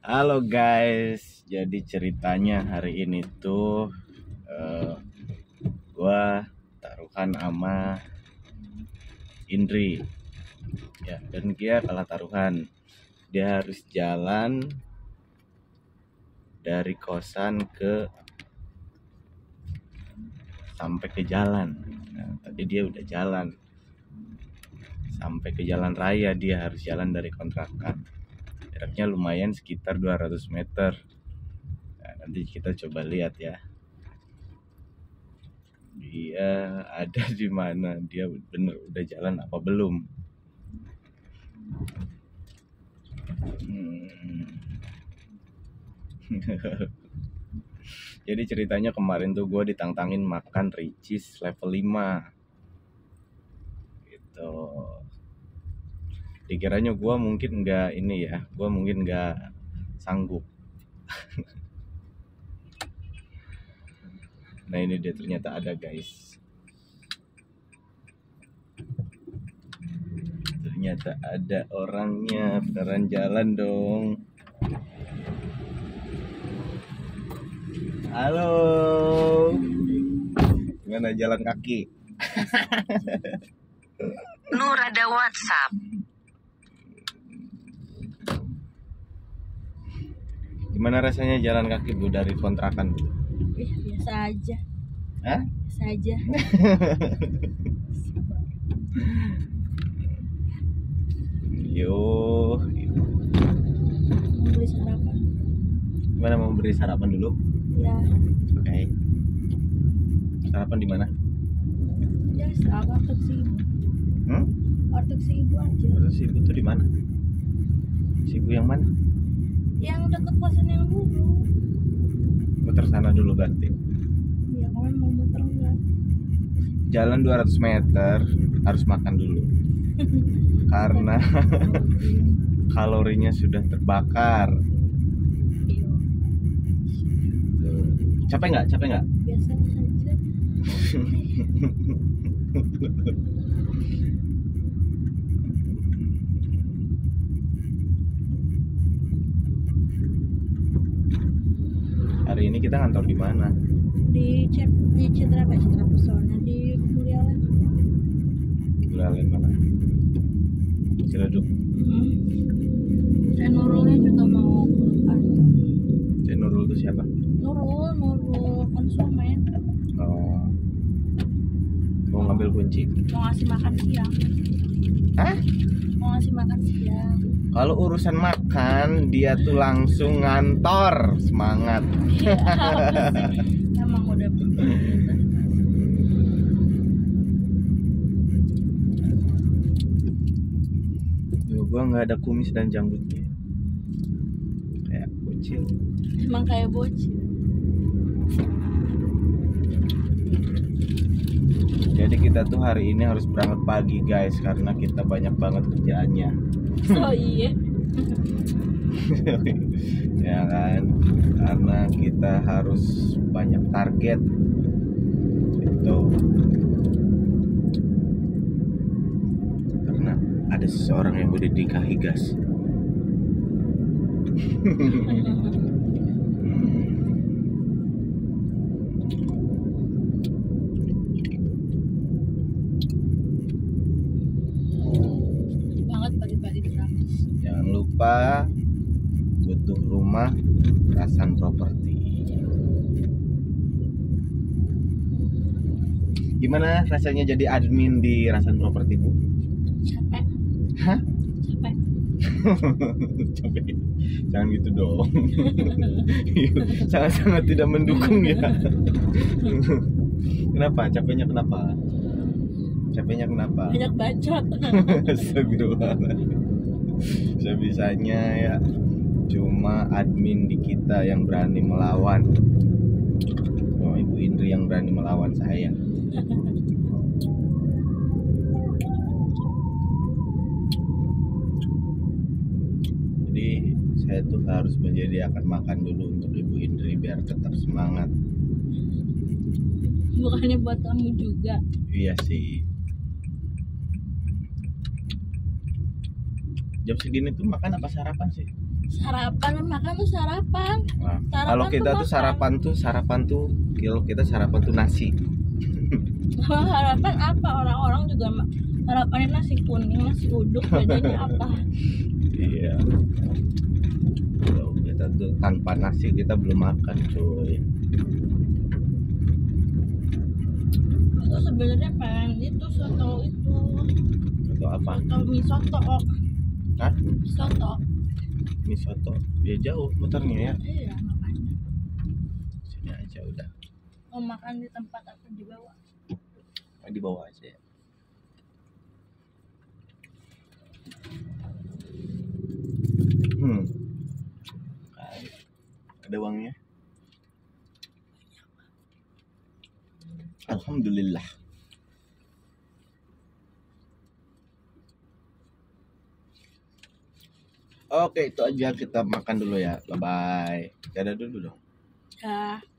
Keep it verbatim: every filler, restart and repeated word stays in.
Halo guys, jadi ceritanya hari ini tuh uh, gua taruhan sama Indri, ya, dan dia kalah taruhan. Dia harus jalan dari kosan ke sampai ke jalan. Nah, tadi dia udah jalan sampai ke jalan raya, dia harus jalan dari kontrakan. Jaraknya lumayan sekitar dua ratus meter. Nah, nanti kita coba lihat ya. Dia ada di mana? Dia bener udah jalan apa belum? Hmm. Jadi ceritanya kemarin tuh gue ditantangin makan Ricis level lima gitu. Dikiranya gue mungkin nggak ini ya, gue mungkin nggak sanggup. Nah ini dia, ternyata ada guys. Ternyata ada orangnya, beneran jalan dong. Halo, gimana jalan kaki? Nur ada WhatsApp. Gimana rasanya jalan kaki Bu dari kontrakan? Ih, biasa aja. Hah? Biasa aja. Yo, Mau beli sarapan. gimana, mau beri sarapan dulu? Ya, Oke. Okay. Sarapan di mana? ya sama warteg si ibu. Hmm? Warteg si ibu aja. Terus ibu tuh di mana? Si ibu yang mana? Yang deket kosan yang dulu. Muter sana dulu berarti. Ya, kamu mau muter enggak? Jalan dua ratus meter harus makan dulu. Karena kalorinya sudah terbakar. Iya, Tuh. Capek nggak? Capek nggak? biasa aja. Hari ini kita ngantor di mana? Di cep di Citra apa? Citra Pesona di Mulialan. Gulalen mana? Ciledug. Hmm. Dan Nurulnya juga mau ke kantor. Si Nurul itu siapa? Nurul, Nurul konsumen. Oh. Mau ngambil kunci. Mau ngasih makan siang. Hah? Mau ngasih makan siang. Kalau urusan makan dia tuh langsung ngantor, semangat. Iya, emang udah begitu. Tuh, gua nggak ada kumis dan janggutnya, kayak bocil. Emang kayak bocil. Jadi kita tuh hari ini harus berangkat pagi guys, karena kita banyak banget kerjaannya. Oh iya. Ya kan, karena kita harus banyak target gitu. Karena ada seseorang yang udah dinikahi guys. Banget pagi-pagi berangkat. Jangan lupa butuh rumah Rasan Properti. Gimana rasanya jadi admin di Rasan Properti Bu? Capek. Hah? Capek. Capek. Jangan gitu dong. Sangat-sangat tidak mendukung ya. Kenapa? Capeknya kenapa? Capeknya kenapa? Banyak bacot. Astagfirullahaladzim. Sebisanya ya cuma admin di kita yang berani melawan. Oh, Ibu Indri yang berani melawan saya. Jadi saya tuh harus menyediakan makan dulu untuk Ibu Indri biar tetap semangat. Bukannya buat kamu juga. Iya sih. Jam segini tuh makan apa sarapan sih? Sarapan makan tuh sarapan. Nah, Sarapan kalau tuh kita tuh makan. sarapan tuh sarapan tuh kalau kita sarapan tuh nasi. Sarapan apa? Orang-orang juga ma- sarapannya nasi kuning, nasi uduk, bedanya apa? Iya. Kalau kita tuh tanpa nasi kita belum makan, cuy. Aku sebenarnya pengen itu soto itu, Atau apa? soto mie soto, Hah? soto. Mie soto. Ya jauh muternya ya. Iya makanya. Sini aja udah. Mau makan di tempat apa di bawah? Oh, di bawah aja ya. Hmm. Ada uangnya. Alhamdulillah. Oke, itu aja kita makan dulu ya. Bye bye. Dadah dulu dong. Ya.